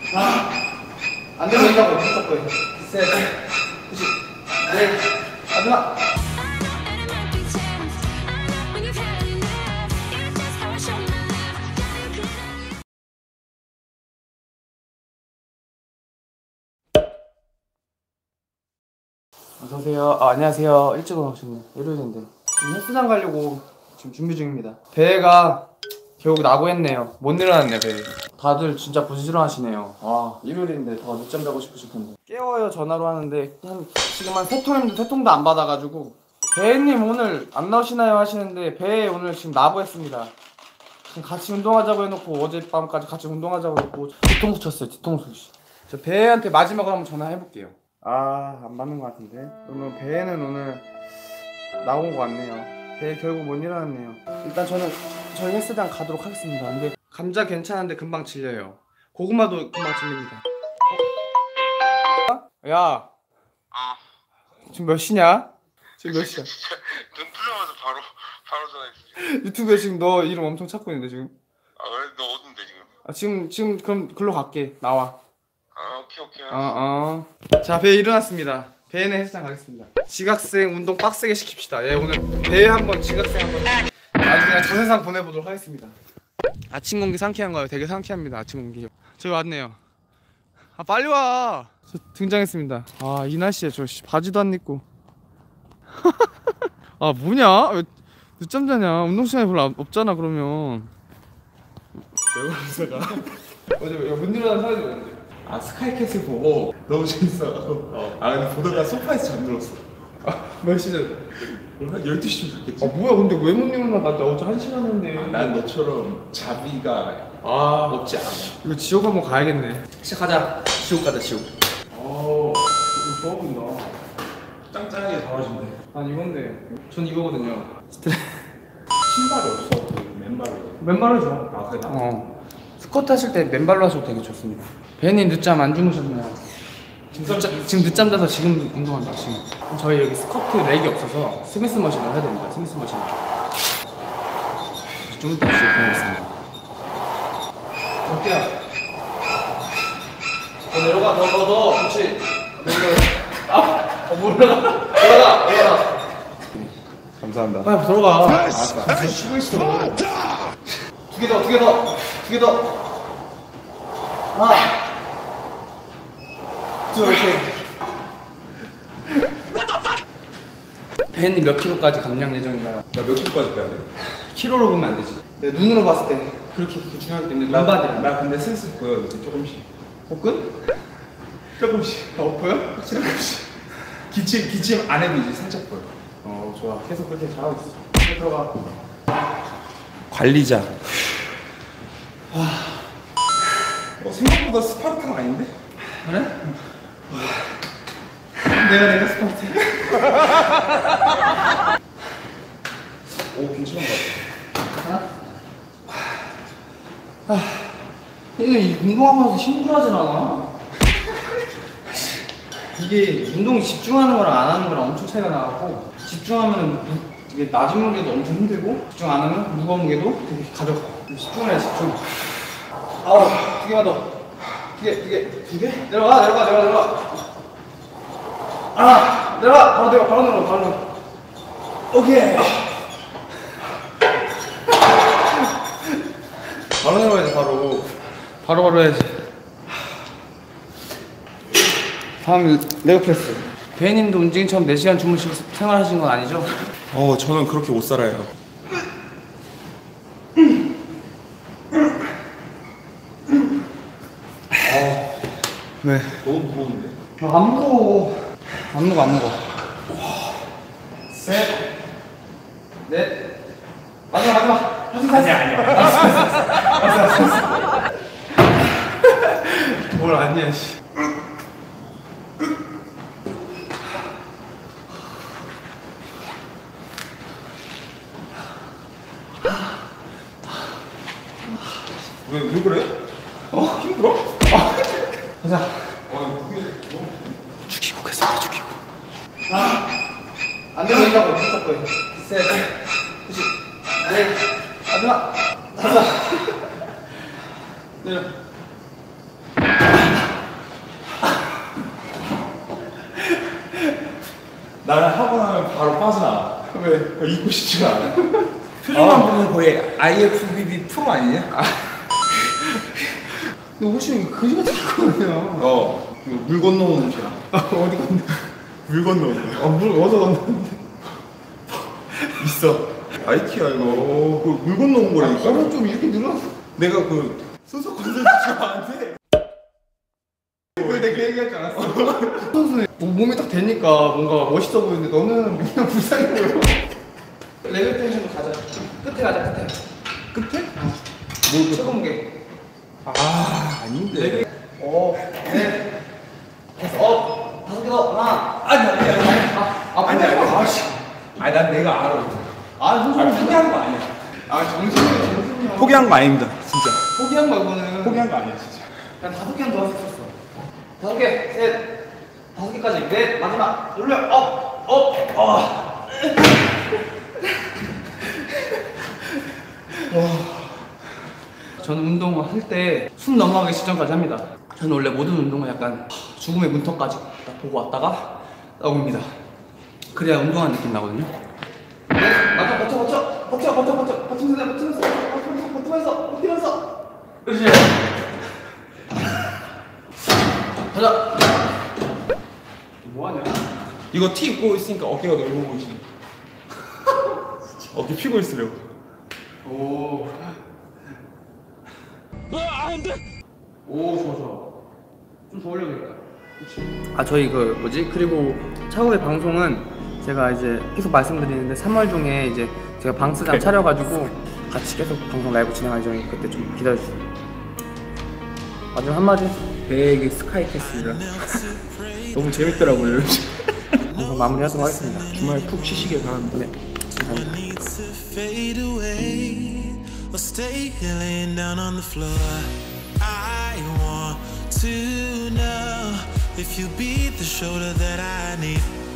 하나, 안 되면 된다고. 다섯 번. 셋, 넷, 마지막. 어서오세요. 안녕하세요. 일찍 오셨네. 일요일인데 지금 헬스장 가려고 지금 준비 중입니다. 배가 결국 나고 했네요. 못 일어났네 배. 다들 진짜 부지런하시네요. 일요일인데 더 늦잠 자고 싶으실 텐데. 깨워요 전화로 하는데 지금 한 3통인데 3통도 안 받아가지고 배님 오늘 안 나오시나요 하시는데 배 오늘 지금 나고했습니다. 지금 같이 운동하자고 해놓고 어젯밤까지 같이 운동하자고 해놓고 뒤통수 쳤어요. 뒤통수. 저 배한테 마지막으로 한번 전화해볼게요. 안 받는 것 같은데. 그러면 배는 오늘 나온 것 같네요. 배 결국 못 일어났네요. 일단 저는 저희 헬스장 가도록 하겠습니다. 근데 감자 괜찮은데 금방 질려요. 고구마도 금방 질립니다. 야, 지금 몇 시냐? 지금 몇 시야? 눈 풀려면서 바로 전화했어. 유튜브에 지금 너 이름 엄청 찾고 있는데 지금. 왜? 너 어딘데 지금? 지금 그럼 글로 갈게. 나와. 오케이. 자, 배 일어났습니다. 배는 헬스장 가겠습니다. 지각생 운동 빡세게 시킵시다. 예, 오늘 배 한번 지각생 한번 아주 그냥 저 세상 보내보도록 하겠습니다. 아침 공기 상쾌한가요? 되게 상쾌합니다. 아침 공기. 저기 왔네요. 빨리 와. 저 등장했습니다. 이 날씨에 저 바지도 안 입고. 뭐냐? 왜 늦잠 자냐? 운동 시간이 별로 없잖아. 그러면 왜 그러세요? 어제 못 일어난 사람이 없는데. 스카이캐슬 보고 너무 재밌어가지고 근데 보다가 소파에서 잠들었어. 몇 시전? 한 12시쯤 잤겠지. 뭐야 근데 왜 못 일어나? 나 어제 1시간 했는데. 난 너처럼 자비가 없지 않아. 이거 지옥 한번 가야겠네. 시작하자. 지옥 가자 지옥. 이거 좋아 보인다. 짱짱하게 잡아준대. 난 이건데. 전 이거거든요. 신발이 없어. 그 맨발로. 맨발로 좋아. 그래? 스쿼트 하실 때 맨발로 하셔도 되게 좋습니다. 배님 늦잠 안 주무셨나요? 지금 늦잠 자서 지금 운동한다. 지금 저희 여기 스쿼트 렉이 없어서 스미스 머신을 해야 됩니다. 스미스 머신. 좀 이따 시작 보내겠습니다. 갈게요. 내려가. 너 그렇지. 올라가. 감사합니다. 빨리 들어가. 쉬고 있어. 두 개 더. 하나, 둘, 셋. 배님 몇 킬로까지 감량 예정인가요? 나 몇 킬로까지 빼야 돼? 킬로로 보면 안 되지. 내 눈으로 봤을 때 그렇게 중요하기 때문에 눈바디. 나 근데 슬슬 보여. 조금씩. 복근? 조금씩. 보여? 조금씩. 기침 안 해도 이제 살짝 보여. 좋아. 계속 그렇게 잘하고 있어. 들어가. 관리자. 생각보다 스파르타가 아닌데? 그래? 내가 스파르타. 괜찮은 것 같아. 이게 운동하면서 힘들어하진 않아. 이게 운동에 집중하는 거랑 안 하는 거랑 엄청 차이가 나고, 집중하면 이게 낮은 무게도 엄청 힘들고, 집중 안 하면 무거운 무게도 되게 가볍고. 집중을 해. 두 개만 더. 두 개? 내려가. 내려가. 바로 내려가. 오케이. 바로 내려가야지, 바로 해야지. 다음 레그 프레스. 배님도 운징이처럼 4시간 주무시고 생활하신 건 아니죠? 저는 그렇게 못 살아요. 왜? 너무 무거운데? 안 무거워. 셋, 넷, 마지막. 아니야. 뭘 아니야, 씨. 왜 그래? 힘들어? 가자. 죽이고 가자. 안 되면 된다고. 다섯 번. 셋, 넷, 마지막. 가자. 내려. 나는 하고 나면 바로 빠져나와. 왜? 입고 싶지가 않아. 표정만 보면 거의 IFBB 프로 아니냐? 너 혹시 거지 같은 거냐? 물 건너오는 죄야. 어디 건너? 물 건너오는 거야. 물 어디서 건너는데? 있어. 아이키야 이거. 물 건너온 거라니까. 저는 좀 이렇게 늘어났어. 내가 그 소속 콘서트 좋아하는데. 왜 내가 그 얘기하지 않았어? 선수는 몸이 딱 되니까 뭔가 멋있어 보이는데 너는 그냥 불쌍해 보여. 레벨 텐션도 가자. 끝에 가자, 끝에. 끝에? 뭘 최고 무게. 아닌데. 네. 됐어. 5개 더. 하나. 아니. 아니. 아니 난 내가 알아. 정신이 포기한 거 아니야. 정신이. 포기한 거 아닙니다. 진짜. 포기한 거 이거는. 포기한 거 아니야 진짜. 난 5개는 더 할 수 있었어. 5개, 셋. 5개까지. 넷. 마지막. 올려. 업. 저는 운동을 할 때 숨 넘어가기 직전까지 합니다. 저는 원래 모든 운동을 약간 죽음의 문턱까지 딱 보고 왔다가 나옵니다. 그래야 운동하는 느낌 나거든요. 맞아, 버티면서. 그렇지. 가자. 뭐하냐? 이거 티 입고 있으니까 어깨가 넓어 보이지. 어깨 피고 있으려고. 오. 오, 좋아. 좀 더 올려야겠다. 저희 그 뭐지? 그리고 차후의 방송은 제가 이제 계속 말씀드리는데 3월 중에 이제 제가 방스장 차려가지고 같이 계속 방송 라이브 진행할 예정이니까 그때 좀 기다려주세요. 마지막 한마디. 배에게 스카이캐슬이라. 너무 재밌더라고요. 방송 마무리하도록 하겠습니다. 주말 푹 쉬시길 바랍니다. 네, 감사합니다. Or stay here laying down on the floor. I want to know if you be the shoulder that I need.